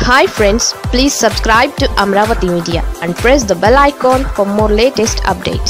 Hi friends, please subscribe to Amaravathi Media and press the bell icon for more latest updates.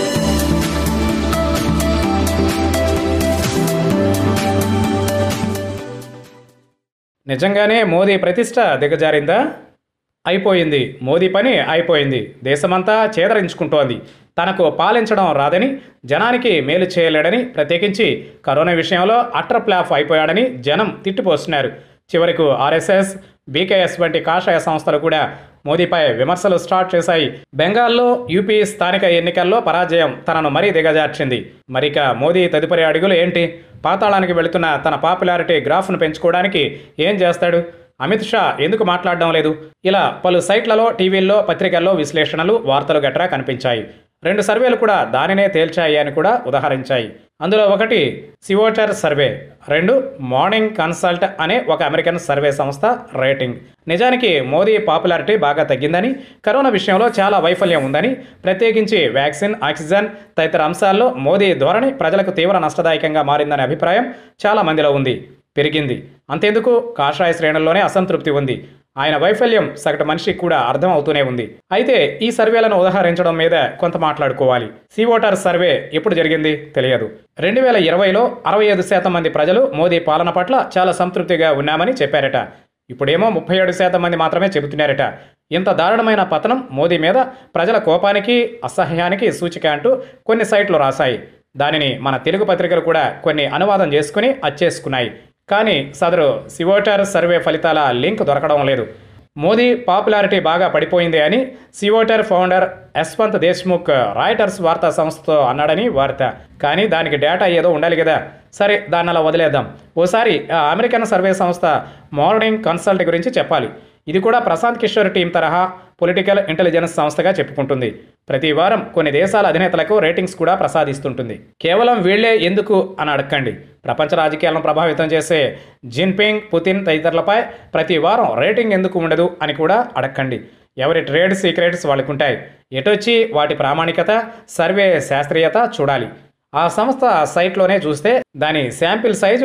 నిజంగానే మోదీ ప్రతిష్ట దిగజారిందా? అయిపోయింది. మోదీ పని అయిపోయింది. దేశమంతా చేదరించుకుంటోంది. తనకు పాలించడం రాదని, జనానికి మేలు చేయలేడని, ప్రత్యేకించి కరోనా విషయంలో అట్టర్ ఫ్లాప్ అయిపోయాడని జనం తిట్టిపోస్తున్నారు. చివరకు ఆర్ఎస్ఎస్, బీకేఎస్ వంటి కాషాయ సంస్థలు కూడా మోదీపై విమర్శలు స్టార్ట్ చేశాయి. బెంగాల్లో, యూపీ స్థానిక ఎన్నికల్లో పరాజయం తనను మరీ దిగజార్చింది. మరిక మోదీ తదుపరి అడుగులు ఏంటి? పాతాళానికి వెళుతున్న తన పాపులారిటీ గ్రాఫ్ను పెంచుకోవడానికి ఏం చేస్తాడు? అమిత్ షా ఎందుకు మాట్లాడడం లేదు? ఇలా పలు సైట్లలో, టీవీల్లో, పత్రికల్లో విశ్లేషణలు, వార్తలు గట్రా కనిపించాయి. 2 సర్వేలు కూడా దానినే తేల్చాయి అని కూడా ఉదహరించాయి. అందులో ఒకటి సివోటర్ సర్వే, 2 మార్నింగ్ కన్సల్ట్ అనే ఒక అమెరికన్ సర్వే సంస్థ రేటింగ్. నిజానికి మోదీ పాపులారిటీ బాగా తగ్గిందని, కరోనా విషయంలో చాలా వైఫల్యం ఉందని, ప్రత్యేకించి వ్యాక్సిన్, ఆక్సిజన్ తదితర అంశాల్లో మోదీ ధోరణి ప్రజలకు తీవ్ర నష్టదాయకంగా మారిందనే అభిప్రాయం చాలా మందిలో ఉంది. పెరిగింది. అంతేందుకు కాషాయ శ్రేణుల్లోనే అసంతృప్తి ఉంది. ఆయన వైఫల్యం సగటు మనిషికి కూడా అర్థం అవుతూనే ఉంది. అయితే ఈ సర్వేలను ఉదహరించడం మీద కొంత మాట్లాడుకోవాలి. సివోటర్ సర్వే ఎప్పుడు జరిగింది తెలియదు. 2020లో 65% మంది ప్రజలు మోదీ పాలన పట్ల చాలా సంతృప్తిగా ఉన్నామని చెప్పారట. ఇప్పుడేమో 37% మంది మాత్రమే చెబుతున్నారట. ఇంత దారుణమైన పతనం మోదీ మీద ప్రజల కోపానికి, అసహ్యానికి సూచిక అంటూ కొన్ని సైట్లు రాశాయి. దానిని మన తెలుగు పత్రికలు కూడా కొన్ని అనువాదం చేసుకుని అచ్చేసుకున్నాయి. కానీ సదరు సివోటర్ సర్వే ఫలితాల లింక్ దొరకడం లేదు. మోదీ పాపులారిటీ బాగా పడిపోయింది అని CVoter founder Yashwant Deshmukh Reuters వార్తా సంస్థతో అన్నాడని వార్త. కానీ దానికి డేటా ఏదో ఉండాలి కదా. సరే, దాన్ని అలా వదిలేద్దాం. ఓసారి అమెరికన్ సర్వే సంస్థ మార్నింగ్ కన్సల్ట్ గురించి చెప్పాలి. ఇది కూడా ప్రశాంత్ కిషోర్ టీం తరహా పొలిటికల్ ఇంటెలిజెన్స్ సంస్థగా చెప్పుకుంటుంది. ప్రతి వారం కొన్ని దేశాల అధినేతలకు రేటింగ్స్ కూడా ప్రసాదిస్తుంటుంది. కేవలం వీళ్లే ఎందుకు అని అడగండి. ప్రపంచ రాజకీయాలను ప్రభావితం చేసే జిన్పింగ్, పుతిన్ తదితరులపై ప్రతి వారం రేటింగ్ ఎందుకు ఉండదు అని కూడా అడగండి. ఎవరి ట్రేడ్ సీక్రెట్స్ వాళ్ళకుంటాయి. ఎటొచ్చి వాటి ప్రామాణికత, సర్వే శాస్త్రీయత చూడాలి. ఆ సంస్థ సైట్లోనే చూస్తే దాని శాంపిల్ సైజు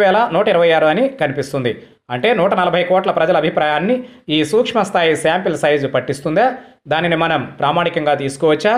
2126 అని కనిపిస్తుంది. అంటే 140 కోట్ల ప్రజల అభిప్రాయాన్ని ఈ సూక్ష్మ స్థాయి శాంపిల్ సైజు పట్టిస్తుందా? దానిని మనం ప్రామాణికంగా తీసుకోవచ్చా?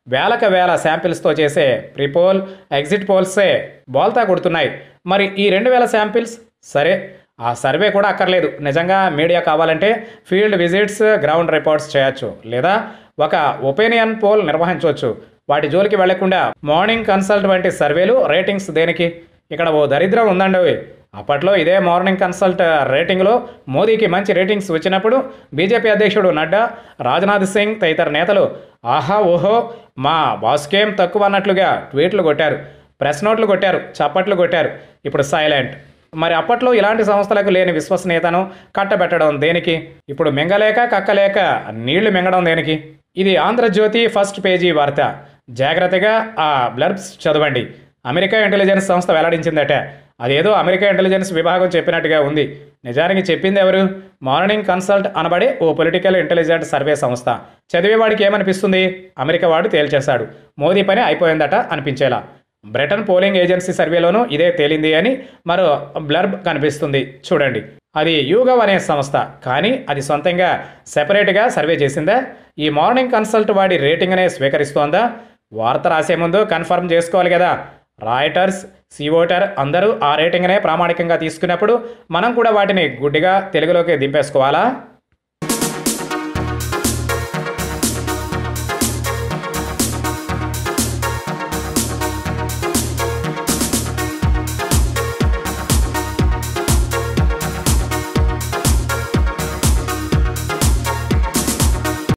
వేల శాంపిల్స్తో చేసే ప్రీపోల్, ఎగ్జిట్ పోల్సే బోల్తా కొడుతున్నాయి. మరి ఈ 2000 శాంపిల్స్? సరే, ఆ సర్వే కూడా అక్కర్లేదు. నిజంగా మీడియా కావాలంటే ఫీల్డ్ విజిట్స్, గ్రౌండ్ రిపోర్ట్స్ చేయొచ్చు, లేదా ఒక ఒపీనియన్ పోల్ నిర్వహించవచ్చు. వాటి జోలికి వెళ్లకుండా మార్నింగ్ కన్సల్ట్ వంటి సర్వేలు, రేటింగ్స్ దేనికి? ఇక్కడ ఓ దరిద్రం ఉందండి. అప్పట్లో ఇదే మార్నింగ్ కన్సల్ట్ రేటింగ్లో మోదీకి మంచి రేటింగ్స్ వచ్చినప్పుడు బీజేపీ అధ్యక్షుడు నడ్డా, రాజ్నాథ్ సింగ్ తదితర నేతలు ఆహా ఓహో మా బాస్కేం తక్కువ అన్నట్లుగా ట్వీట్లు కొట్టారు, ప్రెస్ నోట్లు కొట్టారు, చప్పట్లు కొట్టారు. ఇప్పుడు సైలెంట్. మరి అప్పట్లో ఇలాంటి సంస్థలకు లేని విశ్వసనీయతను కట్టబెట్టడం దేనికి? ఇప్పుడు మింగలేక కక్కలేక నీళ్లు మింగడం దేనికి? ఇది ఆంధ్రజ్యోతి ఫస్ట్ పేజీ వార్త. జాగ్రత్తగా ఆ బ్లర్బ్స్ చదవండి. అమెరికా ఇంటెలిజెన్స్ సంస్థ వెల్లడించిందట. అదేదో అమెరికా ఇంటెలిజెన్స్ విభాగం చెప్పినట్టుగా ఉంది. నిజానికి చెప్పింది ఎవరు? మార్నింగ్ కన్సల్ట్ అనబడే ఓ పొలిటికల్ ఇంటెలిజెన్స్ సర్వే సంస్థ. చదివేవాడికి ఏమనిపిస్తుంది? అమెరికా వాడు తేల్చేశాడు, మోదీ పని అయిపోయిందట అనిపించేలా. బ్రిటన్ పోలింగ్ ఏజెన్సీ సర్వేలోనూ ఇదే తేలింది అని మరో బ్లర్బ్ కనిపిస్తుంది చూడండి. అది యూగవ్ అనే సంస్థ. కానీ అది సొంతంగా సెపరేట్గా సర్వే చేసిందా? ఈ మార్నింగ్ కన్సల్ట్ వాడి రేటింగ్నే స్వీకరిస్తోందా? వార్త రాసే ముందు కన్ఫర్మ్ చేసుకోవాలి కదా. రాయిటర్స్, సివోటర్ అందరూ ఆ రేటింగ్నే ప్రామాణికంగా తీసుకున్నప్పుడు మనం కూడా వాటిని గుడ్డిగా తెలుగులోకి దింపేసుకోవాలా?